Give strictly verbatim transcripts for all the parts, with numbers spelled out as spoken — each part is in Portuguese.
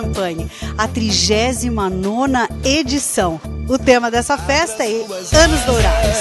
Champanhe, a trigésima nona edição. O tema dessa festa é Anos Dourados.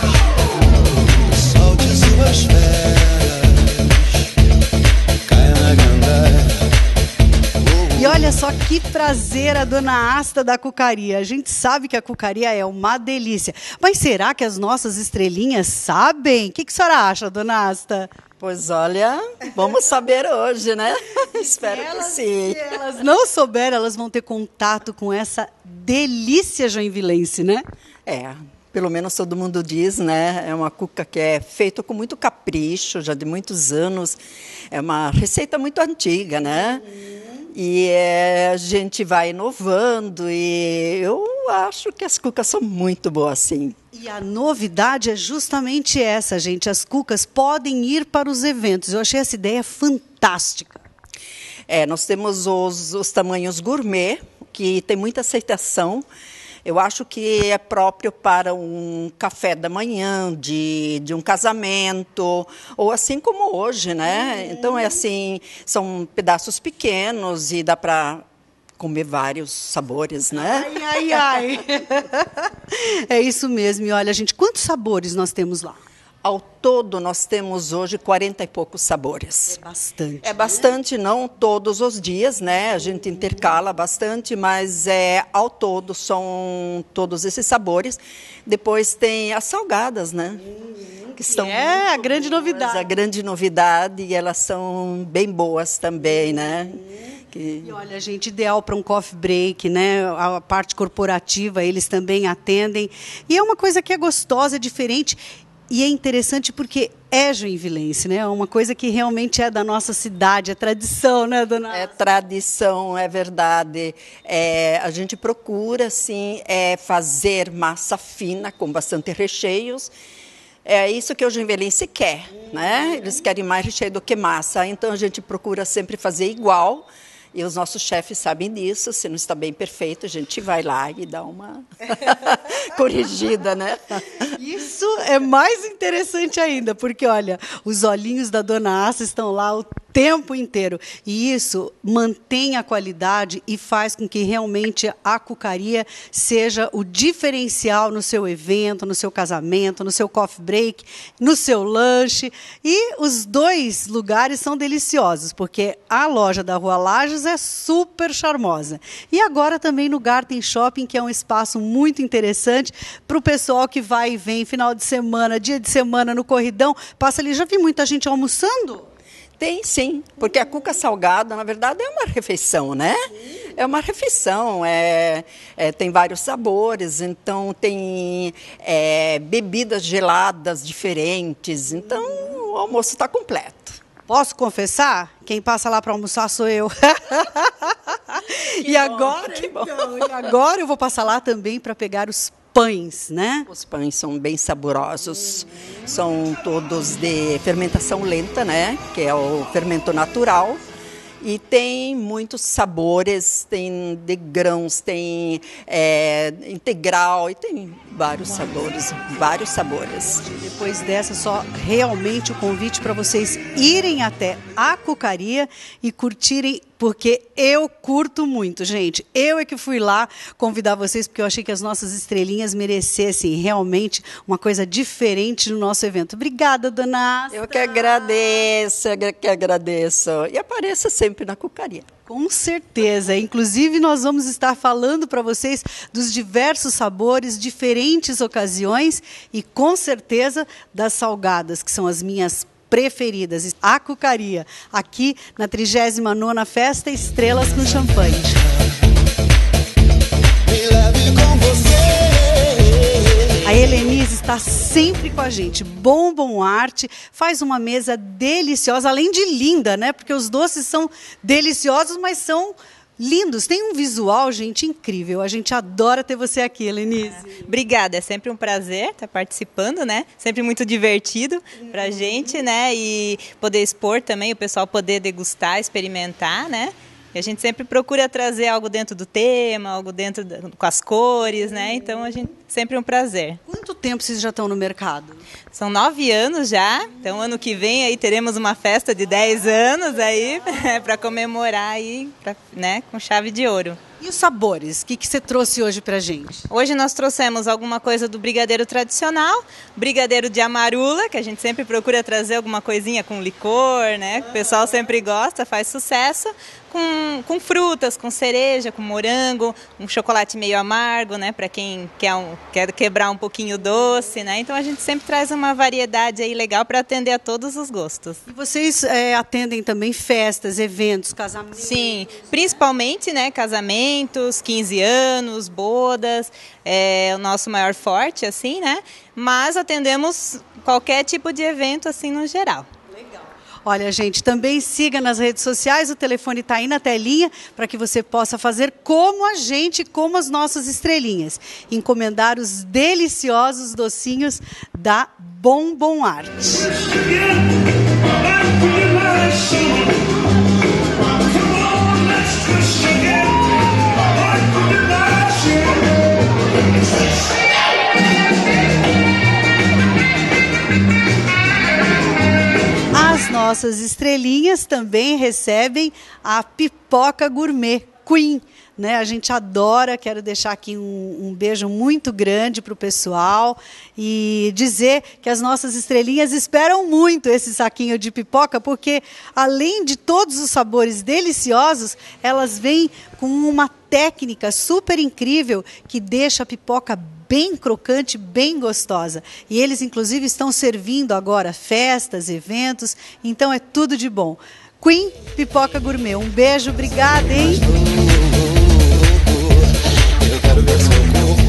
E olha só que prazer a dona Asta da Cucaria. A gente sabe que a cucaria é uma delícia. Mas será que as nossas estrelinhas sabem? O que, que a senhora acha, dona Asta? Pois olha, vamos saber hoje, né? Espero elas, que sim. Se elas não souberem, elas vão ter contato com essa delícia joinvilense, né? É, pelo menos todo mundo diz, né? É uma cuca que é feita com muito capricho, já de muitos anos. É uma receita muito antiga, né? Uhum. E é, a gente vai inovando e eu acho que as cucas são muito boas, sim. E a novidade é justamente essa, gente. As cucas podem ir para os eventos. Eu achei essa ideia fantástica. É, nós temos os, os tamanhos gourmet, que tem muita aceitação. Eu acho que é próprio para um café da manhã, de, de um casamento, ou assim como hoje, né? Uhum. Então, é assim, são pedaços pequenos e dá para comer vários sabores, né? Ai, ai, ai. É isso mesmo. E olha, gente, quantos sabores nós temos lá? Ao todo, nós temos hoje quarenta e poucos sabores. É bastante. É bastante, né? Não todos os dias, né? A gente intercala bastante, mas é, ao todo são todos esses sabores. Depois tem as salgadas, né? Uhum. Que são é a grande boas, novidade. A grande novidade, e elas são bem boas também, né? Uhum. Que... E olha, gente, ideal para um coffee break, né? A parte corporativa, eles também atendem. E é uma coisa que é gostosa, é diferente. E é interessante porque é joinvilense, né? É uma coisa que realmente é da nossa cidade, é tradição, né, dona? É tradição, é verdade. É, a gente procura, sim, é, fazer massa fina com bastante recheios. É isso que o joinvilense quer, né? Eles querem mais recheio do que massa. Então, a gente procura sempre fazer igual. E os nossos chefes sabem disso. Se não está bem perfeito, a gente vai lá e dá uma corrigida, né? Isso é mais interessante ainda, porque, olha, os olhinhos da dona Asta estão lá o tempo inteiro. E isso mantém a qualidade e faz com que realmente a cucaria seja o diferencial no seu evento, no seu casamento, no seu coffee break, no seu lanche. E os dois lugares são deliciosos, porque a loja da Rua Lages é super charmosa. E agora também no Garten Shopping, que é um espaço muito interessante para o pessoal que vai e vem final de semana, dia de semana no corridão. Passa ali, já vi muita gente almoçando? Tem, sim, porque a cuca salgada, na verdade, é uma refeição, né? É uma refeição, é, é, tem vários sabores, então tem é, bebidas geladas diferentes, então o almoço está completo. Posso confessar? Quem passa lá para almoçar sou eu. e, bom, agora, então, e agora eu vou passar lá também para pegar os pães, né? Os pães são bem saborosos, são todos de fermentação lenta, né? Que é o fermento natural. E tem muitos sabores, tem de grãos, tem é, integral, e tem vários sabores, vários sabores. Depois dessa, só realmente o convite para vocês irem até a cucaria e curtirem, porque eu curto muito, gente. Eu é que fui lá convidar vocês, porque eu achei que as nossas estrelinhas merecessem realmente uma coisa diferente no nosso evento. Obrigada, dona Asta. Eu que agradeço, eu que agradeço. E apareça sempre na cucaria. Com certeza. Inclusive, nós vamos estar falando para vocês dos diversos sabores, diferentes ocasiões e, com certeza, das salgadas, que são as minhas preferidas. A cucaria, aqui na trigésima nona Festa Estrelas com Champanhe. A Helenise está sempre com a gente. Bom Bom Arte faz uma mesa deliciosa, além de linda, né? Porque os doces são deliciosos, mas são lindos. Tem um visual, gente, incrível. A gente adora ter você aqui, Helenise. É. Obrigada, é sempre um prazer estar participando, né? Sempre muito divertido pra gente, né? E poder expor também, o pessoal poder degustar, experimentar, né? E a gente sempre procura trazer algo dentro do tema, algo dentro da, com as cores, né? Então a gente sempre um prazer. Quanto tempo vocês já estão no mercado? São nove anos já, então ano que vem aí teremos uma festa de dez anos aí para comemorar aí, pra, né, com chave de ouro. E os sabores? O que, que você trouxe hoje pra gente? Hoje nós trouxemos alguma coisa do brigadeiro tradicional, brigadeiro de amarula, que a gente sempre procura trazer alguma coisinha com licor, né? Que o pessoal sempre gosta, faz sucesso. Com, com frutas, com cereja, com morango, um chocolate meio amargo, né? Para quem quer, um, quer quebrar um pouquinho doce, né? Então a gente sempre traz uma variedade aí legal para atender a todos os gostos. E vocês é, atendem também festas, eventos, casamentos? Sim, principalmente, né? Casamentos, quinze anos, bodas, é o nosso maior forte, assim, né? Mas atendemos qualquer tipo de evento, assim, no geral. Olha, gente, também siga nas redes sociais, o telefone está aí na telinha para que você possa fazer como a gente, como as nossas estrelinhas. Encomendar os deliciosos docinhos da Bombom Art. Nossas estrelinhas também recebem a pipoca gourmet Queen, né? A gente adora, quero deixar aqui um, um beijo muito grande para o pessoal e dizer que as nossas estrelinhas esperam muito esse saquinho de pipoca, porque além de todos os sabores deliciosos, elas vêm com uma técnica super incrível que deixa a pipoca bem crocante, bem gostosa. E eles, inclusive, estão servindo agora festas, eventos, então é tudo de bom. Queen Pipoca Gourmet, um beijo, obrigada, hein? Eu quero ver seu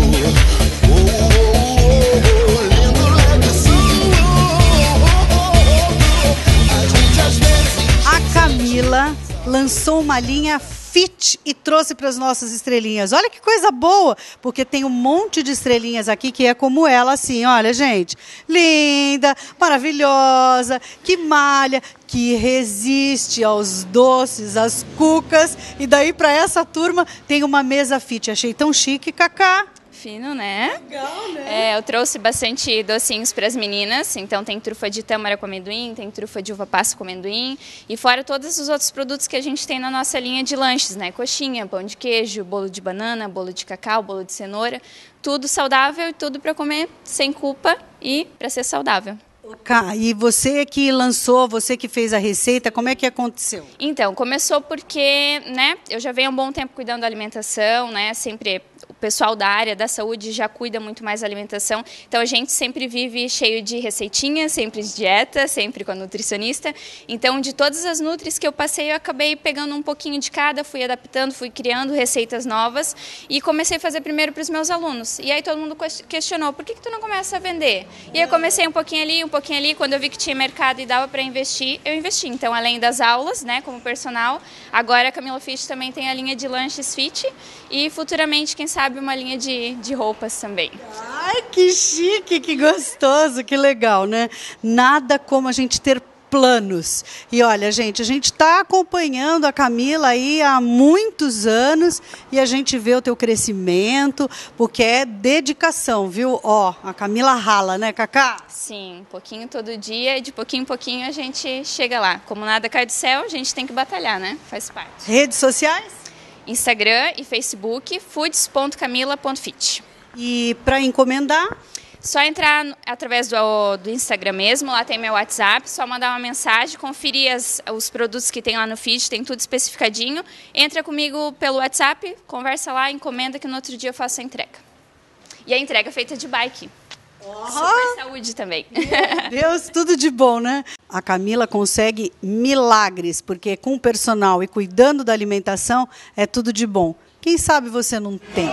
corpo. A Camila lançou uma linha Fit e trouxe para as nossas estrelinhas. Olha que coisa boa, porque tem um monte de estrelinhas aqui que é como ela, assim, olha, gente, linda, maravilhosa, que malha, que resiste aos doces, às cucas. E daí para essa turma tem uma mesa Fit. Achei tão chique, Cacá. Fino, né? Legal, né? É, eu trouxe bastante docinhos para as meninas, então tem trufa de tâmara com amendoim, tem trufa de uva passa com amendoim, e fora todos os outros produtos que a gente tem na nossa linha de lanches, né? Coxinha, pão de queijo, bolo de banana, bolo de cacau, bolo de cenoura, tudo saudável e tudo para comer sem culpa e para ser saudável. Cá, e você que lançou, você que fez a receita, como é que aconteceu? Então, começou porque, né, eu já venho há um bom tempo cuidando da alimentação, né, sempre o pessoal da área da saúde já cuida muito mais da alimentação, então a gente sempre vive cheio de receitinhas, sempre de dieta, sempre com a nutricionista, então de todas as nutris que eu passei, eu acabei pegando um pouquinho de cada, fui adaptando, fui criando receitas novas e comecei a fazer primeiro para os meus alunos, e aí todo mundo questionou, por que que tu não começa a vender? E aí eu comecei um pouquinho ali, um pouquinho ali, quando eu vi que tinha mercado e dava para investir, eu investi. Então, além das aulas, né, como personal, agora a Camila Fit também tem a linha de lanches Fit e futuramente, quem sabe, uma linha de, de roupas também. Ai, que chique, que gostoso, que legal, né? Nada como a gente ter planos. E olha, gente, a gente está acompanhando a Camila aí há muitos anos e a gente vê o teu crescimento, porque é dedicação, viu? Ó, a Camila rala, né, Cacá? Sim, um pouquinho todo dia e de pouquinho em pouquinho a gente chega lá. Como nada cai do céu, a gente tem que batalhar, né? Faz parte. Redes sociais? Instagram e Facebook, foods ponto camila ponto fit. E para encomendar? Só entrar através do, do Instagram mesmo, lá tem meu WhatsApp, só mandar uma mensagem, conferir as, os produtos que tem lá no feed, tem tudo especificadinho. Entra comigo pelo WhatsApp, conversa lá, encomenda que no outro dia eu faço a entrega. E a entrega é feita de bike. Oh. Super saúde também. Meu Deus, tudo de bom, né? A Camila consegue milagres, porque com o personal e cuidando da alimentação é tudo de bom. Quem sabe você não tem?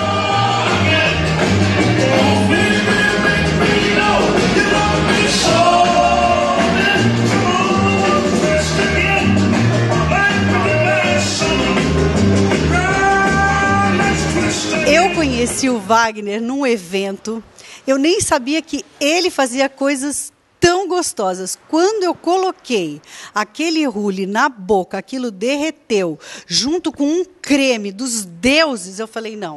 Eu conheci o Wagner num evento, eu nem sabia que ele fazia coisas tão gostosas. Quando eu coloquei aquele hule na boca, aquilo derreteu, junto com um creme dos deuses, eu falei, não,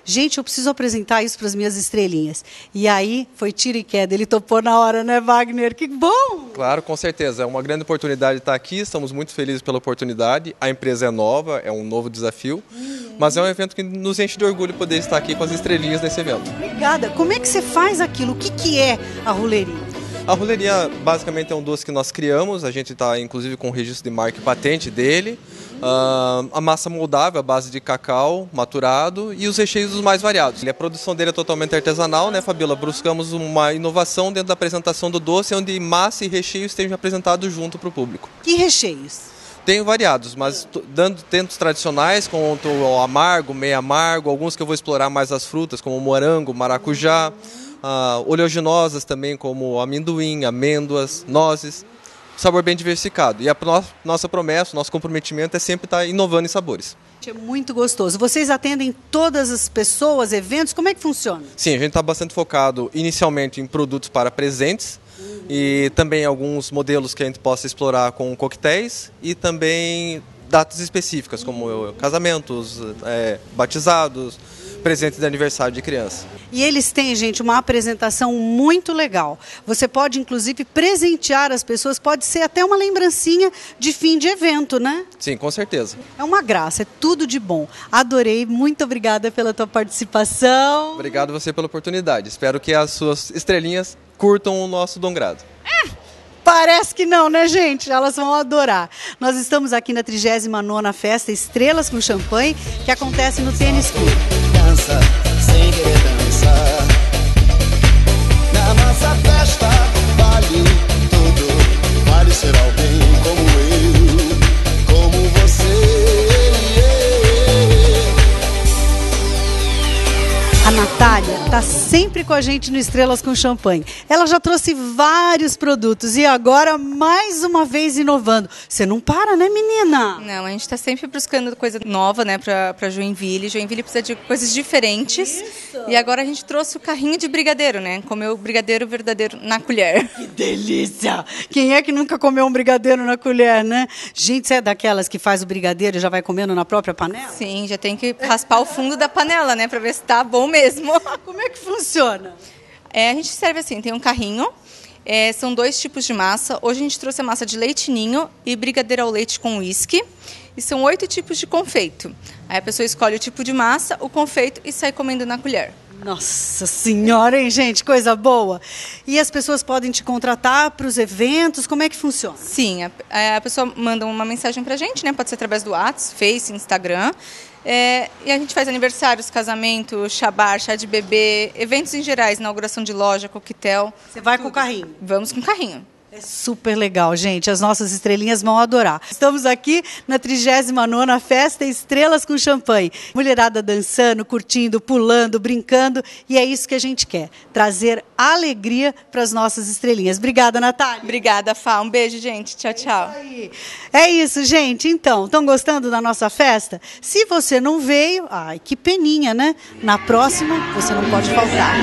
gente, eu preciso apresentar isso para as minhas estrelinhas. E aí foi tiro e queda, ele topou na hora, né, Wagner? Que bom! Claro, com certeza. É uma grande oportunidade estar aqui, estamos muito felizes pela oportunidade. A empresa é nova, é um novo desafio, uhum. mas é um evento que nos enche de orgulho poder estar aqui com as estrelinhas nesse evento. Obrigada. Como é que você faz aquilo? O que, que é a roleria? A roleria basicamente é um doce que nós criamos, a gente está inclusive com o registro de marca e patente dele. Uh, a massa moldável, a base de cacau maturado e os recheios os mais variados. A produção dele é totalmente artesanal, né, Fabíola? Buscamos uma inovação dentro da apresentação do doce, onde massa e recheio estejam apresentados junto para o público. Que recheios? Tenho variados, mas dando tentos tradicionais, como o amargo, meio amargo, alguns que eu vou explorar mais as frutas, como morango, maracujá, uh, oleaginosas também, como amendoim, amêndoas, nozes. Sabor bem diversificado. E a nossa promessa, nosso comprometimento é sempre estar inovando em sabores. É muito gostoso. Vocês atendem todas as pessoas, eventos? Como é que funciona? Sim, a gente está bastante focado inicialmente em produtos para presentes uhum. e também alguns modelos que a gente possa explorar com coquetéis e também datas específicas, como casamentos, é, batizados, presentes de aniversário de criança. E eles têm, gente, uma apresentação muito legal. Você pode, inclusive, presentear as pessoas, pode ser até uma lembrancinha de fim de evento, né? Sim, com certeza. É uma graça, é tudo de bom. Adorei, muito obrigada pela tua participação. Obrigado a você pela oportunidade. Espero que as suas estrelinhas curtam o nosso Dom Grado. Ah! Parece que não, né, gente? Elas vão adorar. Nós estamos aqui na trigésima nona Festa Estrelas com Champanhe, que acontece no Tênis Clube. Dança, sem querer dançar. Na nossa festa vale tudo. Vale ser alguém como eu, como você. A Natália está sempre com a gente no Estrelas com Champanhe. Ela já trouxe vários produtos e agora mais uma vez inovando. Você não para, né, menina? Não, a gente está sempre buscando coisa nova, né, para Joinville. Joinville precisa de coisas diferentes. Isso. E agora a gente trouxe o carrinho de brigadeiro, né? Comeu o brigadeiro verdadeiro na colher. Que delícia! Quem é que nunca comeu um brigadeiro na colher, né? Gente, você é daquelas que faz o brigadeiro e já vai comendo na própria panela? Sim, já tem que raspar o fundo da panela, né, para ver se tá bom mesmo. Como é que funciona? É, a gente serve assim, tem um carrinho, é, são dois tipos de massa. Hoje a gente trouxe a massa de leite ninho e brigadeiro ao leite com uísque. E são oito tipos de confeito. Aí a pessoa escolhe o tipo de massa, o confeito e sai comendo na colher. Nossa senhora, hein, gente? Coisa boa. E as pessoas podem te contratar para os eventos? Como é que funciona? Sim, a, a pessoa manda uma mensagem para a gente, né? Pode ser através do WhatsApp, Face, Instagram. É, e a gente faz aniversários, casamento, chá bar, chá de bebê, eventos em gerais, inauguração de loja, coquetel. Você vai tudo. Com o carrinho? Vamos com o carrinho. É super legal, gente. As nossas estrelinhas vão adorar. Estamos aqui na trigésima nona Festa Estrelas com Champanhe. Mulherada dançando, curtindo, pulando, brincando. E é isso que a gente quer. Trazer alegria para as nossas estrelinhas. Obrigada, Natália. Obrigada, Fá. Um beijo, gente. Tchau, tchau. É isso, aí. É isso, gente. Então, estão gostando da nossa festa? Se você não veio, ai, que peninha, né? Na próxima, você não pode faltar.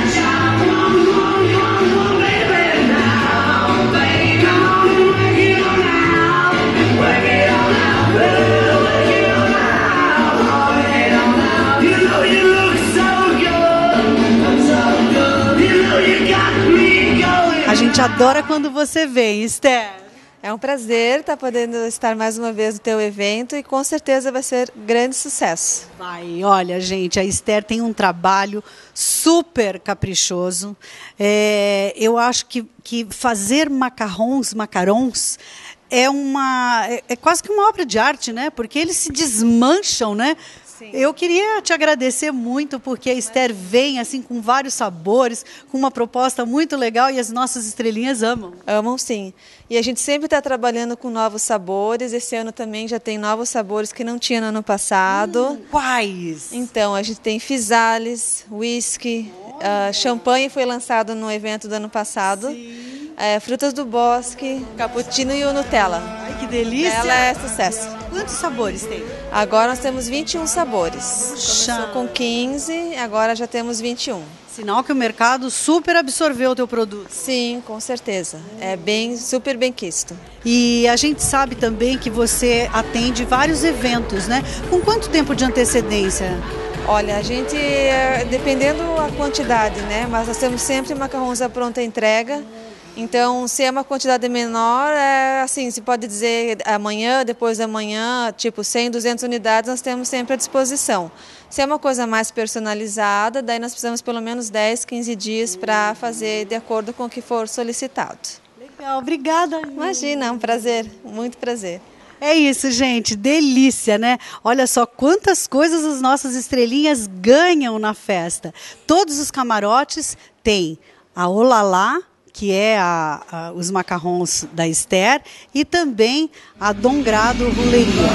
A gente adora quando você vem, Esther. É um prazer estar podendo estar mais uma vez no teu evento e com certeza vai ser grande sucesso. Vai, olha, gente, a Esther tem um trabalho super caprichoso. É, eu acho que, que fazer macarrons, macarons, é, uma, é, é quase que uma obra de arte, né? Porque eles se desmancham, né? Sim. Eu queria te agradecer muito, porque a Esther vem assim com vários sabores, com uma proposta muito legal e as nossas estrelinhas amam. Amam, sim. E a gente sempre está trabalhando com novos sabores. Esse ano também já tem novos sabores que não tinha no ano passado. Hum, quais? Então, a gente tem Fisales, whisky, uh, champanhe foi lançado no evento do ano passado. Sim. É, frutas do bosque, cappuccino e o Nutella. Ai, que delícia! Ela é sucesso. Quantos sabores tem? Agora nós temos vinte e um sabores. Puxa. Começou com quinze, agora já temos vinte e um. Sinal que o mercado super absorveu o teu produto. Sim, com certeza. É bem, super bem quisto. E a gente sabe também que você atende vários eventos, né? Com quanto tempo de antecedência? Olha, a gente, é, dependendo a quantidade, né? Mas nós temos sempre macarrões à pronta entrega. Então, se é uma quantidade menor, é assim, se pode dizer amanhã, depois da manhã, tipo cem, duzentas unidades, nós temos sempre à disposição. Se é uma coisa mais personalizada, daí nós precisamos pelo menos dez, quinze dias para fazer de acordo com o que for solicitado. Legal, obrigada. Imagina, é um prazer, muito prazer. É isso, gente, delícia, né? Olha só quantas coisas as nossas estrelinhas ganham na festa. Todos os camarotes têm a Olalá, que é a, a, os macarrons da Esther, e também a Dom Grado Ruleria.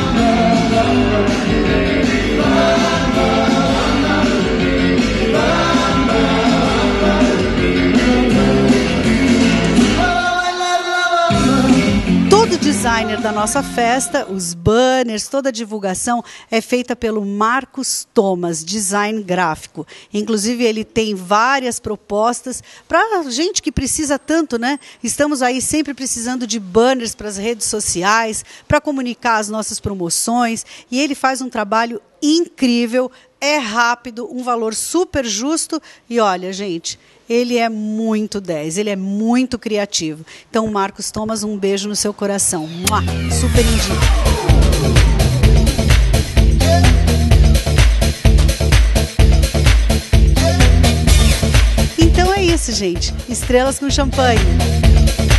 Todo designer da nossa festa, os banners, toda a divulgação é feita pelo Marcos Thomas, design gráfico. Inclusive, ele tem várias propostas para gente que precisa tanto, né? Estamos aí sempre precisando de banners para as redes sociais, para comunicar as nossas promoções, e ele faz um trabalho incrível, é rápido, um valor super justo, e olha, gente, ele é muito dez, ele é muito criativo. Então, Marcos Thomas, um beijo no seu coração. Mua, super indico. Então é isso, gente. Estrelas com champanhe.